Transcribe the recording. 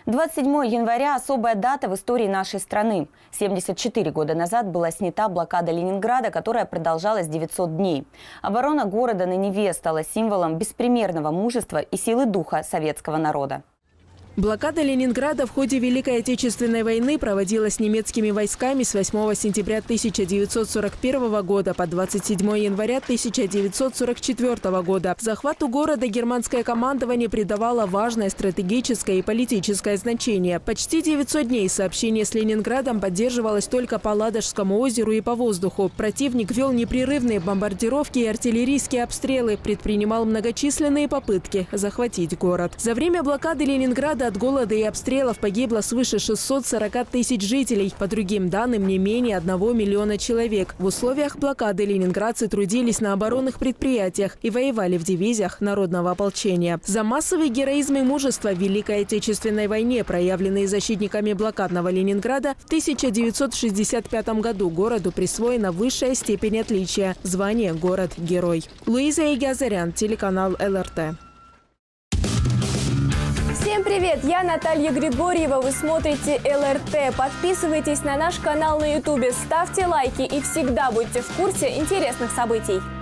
27 января – особая дата в истории нашей страны. 74 года назад была снята блокада Ленинграда, которая продолжалась 900 дней. Оборона города на Неве стала символом беспримерного мужества и силы духа советского народа. Блокада Ленинграда в ходе Великой Отечественной войны проводилась немецкими войсками с 8 сентября 1941 года по 27 января 1944 года. Захвату города германское командование придавало важное стратегическое и политическое значение. Почти 900 дней сообщение с Ленинградом поддерживалось только по Ладожскому озеру и по воздуху. Противник вел непрерывные бомбардировки и артиллерийские обстрелы, предпринимал многочисленные попытки захватить город. За время блокады Ленинграда от голода и обстрелов погибло свыше 640 тысяч жителей. По другим данным, не менее 1 миллиона человек. В условиях блокады ленинградцы трудились на оборонных предприятиях и воевали в дивизиях народного ополчения. За массовый героизм и мужество в Великой Отечественной войне, проявленные защитниками блокадного Ленинграда, в 1965 году городу присвоена высшая степень отличия – звание «Город-герой». Луиза Игазарян, телеканал ЛРТ. Всем привет! Я Наталья Григорьева. Вы смотрите ЛРТ. Подписывайтесь на наш канал на YouTube, ставьте лайки и всегда будьте в курсе интересных событий.